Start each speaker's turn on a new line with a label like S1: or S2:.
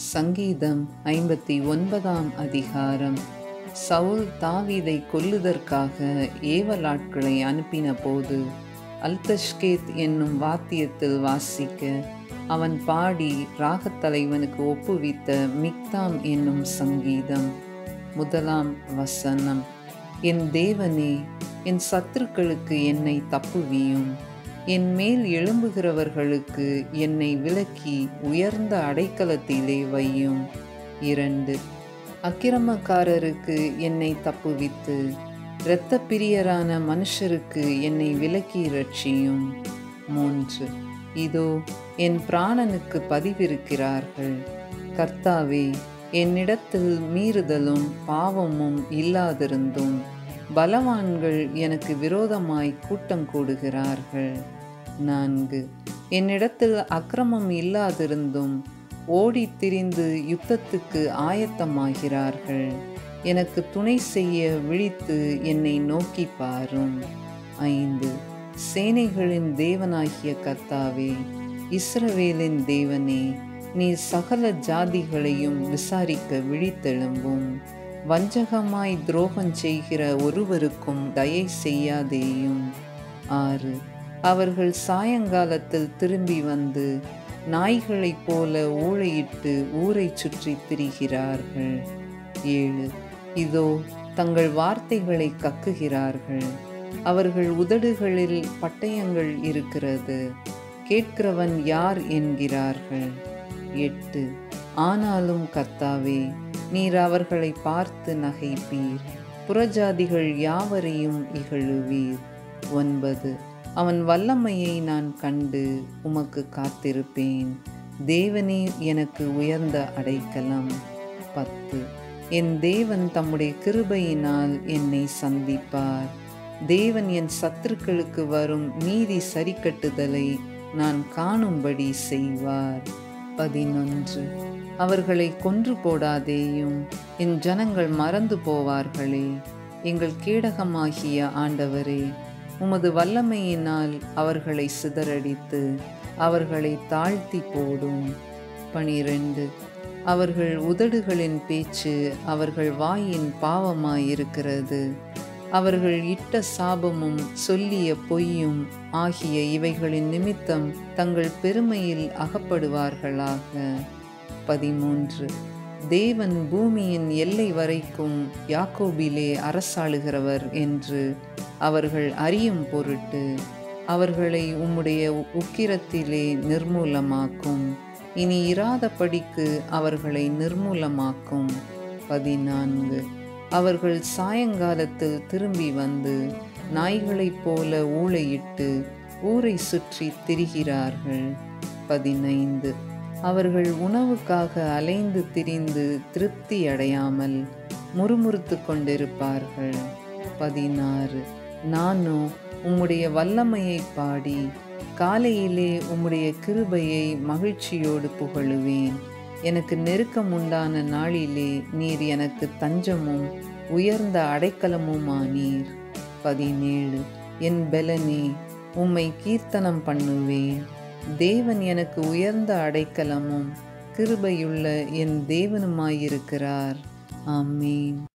S1: சங்கீதம் 59ஆம் அதிகாரம். சவுல் தாவீதை கொல்லுதற்காக ஏவலாட்களை அனுப்பின போது அல்தஷ்கேத் என்னும் வாத்தியத்தில் வாசிக்க அவன் பாடி ராகத்தலைவனுக்கு ஒப்புவித்த மிக்தாம் என்னும் சங்கீதம். 1ஆம் வசனம். என் தேவனே, என் சத்துருக்களுக்கு என்னை தப்புவியும், என் மேல் எழும்புகிறவர்களுக்கு என்னை விலக்கி உயர்ந்த அடைக்கலத்திலே வையும். 2. அக்கிரமக்காரருக்கு என்னை தப்புவித்து இரத்த பிரியரான மனுஷருக்கு என்னை விலக்கி இரட்சியும். 3. இதோ என் பிராணனுக்கு பதிவிருக்கிறார்கள். கர்த்தாவே, என்னிடத்தில் மீறுதலும் பாவமும் இல்லாதிருந்தும் பலவான்கள் எனக்கு விரோதமாய் கூட்டம் கூடுகிறார்கள். 4. என்னிடத்தில் அக்கிரமம் இல்லாதிருந்தும் ஓடித் திரிந்து யுத்தத்துக்கு ஆயத்தமாகிறார்கள். எனக்கு துணை செய்ய விழித்து என்னை நோக்கி பாரும். 5. சேனைகளின் தேவனாகிய கர்த்தாவே, இஸ்ரவேலின் தேவனே, நீர் சகல ஜாதிகளையும் விசாரிக்க விழித்தெழும்பும். வஞ்சகமாய் துரோகம் செய்கிற ஒருவருக்கும் தயை செய்யாதேயும். 6. அவர்கள் சாயங்காலத்தில் திரும்பி வந்து நாய்களைப் போல ஊளையிட்டு ஊரை சுற்றி திரிகிறார்கள். 7. இதோ தங்கள் வார்த்தைகளை கக்குகிறார்கள். அவர்கள் உதடுகளில் பட்டயங்கள் இருக்கிறது. கேட்கிறவன் யார் என்கிறார்கள். 8. ஆனாலும் கர்த்தாவே, நீர் அவர்களை பார்த்து நகைப்பீர், புறஜாதிகள் யாவரையும் இகழுவீர். 9. அவன் வல்லமையை நான் கண்டு உமக்கு காத்திருப்பேன். தேவனே எனக்கு உயர்ந்த அடைக்கலம். 10. என் தேவன் தம்முடைய கிருபையினால் என்னை சந்திப்பார். தேவன் என் சத்துருக்களுக்கு வரும் நீதி சரிக்கட்டுதலை நான் காணும்படி செய்வார். 11. அவர்களை கொன்று போடாதேயும், என் ஜனங்கள் மறந்து போவார்களே. எங்கள் கேடகமாகிய ஆண்டவரே, உமது வல்லமையினால் அவர்களை சிதறடித்து அவர்களை தாழ்த்தி போடும். 12. அவர்கள் உதடுகளின் பேச்சு அவர்கள் வாயின் பாவமாயிருக்கிறது. அவர்கள் இட்ட சாபமும் சொல்லிய பொய்யும் ஆகிய இவைகளின் நிமித்தம் தங்கள் பெருமையில் அகப்படுவார்களாக. 13. தேவன் பூமியின் எல்லை வரைக்கும் யாக்கோபிலே அரசாளுகிறவர் என்று அவர்கள் அறியும் பொருட்டு அவர்களை உம்முடைய உக்கிரத்திலே நிர்மூலமாக்கும். இனி இராதபடிக்கு அவர்களை நிர்மூலமாக்கும். 14. அவர்கள் சாயங்காலத்தில் திரும்பி வந்து நாய்களைப் போல ஊளையிட்டு ஊரை சுற்றி திரிகிறார்கள். 15. அவர்கள் உணவுக்காக அலைந்து திரிந்து திருப்தி அடையாமல் முறுமுறுத்து கொண்டிருப்பார்கள். 16. நானோ உம்முடைய வல்லமையை பாடி காலையிலே உம்முடைய கிருபையை மகிழ்ச்சியோடு புகழுவேன். எனக்கு நெருக்கம் உண்டான நாளிலே நீர் எனக்கு தஞ்சமும் உயர்ந்த அடைக்கலமுமானீர். 17. என் பெலனே, உம்மை கீர்த்தனம் பண்ணுவேன். தேவன் எனக்கு உயர்ந்த அடைக்கலமும் கிருபையுள்ள என் தேவனுமாயிருக்கிறார். ஆமென்.